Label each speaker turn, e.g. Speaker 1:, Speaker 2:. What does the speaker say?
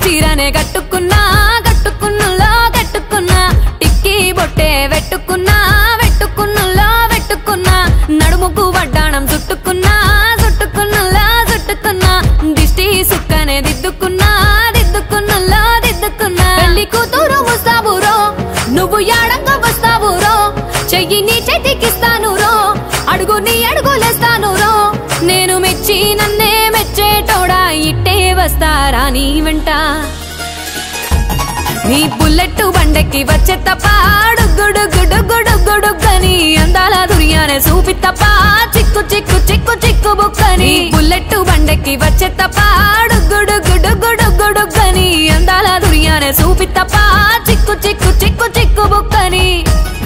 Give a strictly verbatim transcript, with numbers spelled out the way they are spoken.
Speaker 1: చీరనే కట్టుకున్నా కట్టుకున్నులో కట్టుకున్నా టిక్కీ బొట్టే వెట్టుకున్నా వెట్టుకున్నులో వెట్టుకున్నా నడుముకు వడ్డాణం చుట్టుకున్నా చుట్టుకున్నులో చుట్టుకున్నా దిష్టి సుక్కనే దిద్దుకున్నా దిద్దుకున్నులో దిద్దుకున్నా పెళ్లి కూతురు వస్తావురో నువ్వు యాడంగా వస్తావురో చెయ్యి నీ చేతికిస్తాను రో అడుగు నీ అడుగులేస్తాను రో నేను మెచ్చి నన్నే మెచ్చేటోడా ఇట్టే వస్తారా నీ వెంట నీ బుల్లెట్ బండెక్కి వచ్చే తప్ప డుగ్గుడుగ్గుడుగ్గుడుగ్గుడుగ్గని అందాల దుర్యానే చూపి తప్ప చిక్కు చిక్కు చిక్కు చిక్కు బుక్కని బుల్లెట్ బండెక్కి వచ్చే తప్ప డుగ్గుడుగ్గుడుగ్గుడుగ్గుడుగ్గని అందాల దుర్యానే చూపి తప్ప చిక్కు చిక్కు చిక్కు చిక్కు బుక్కని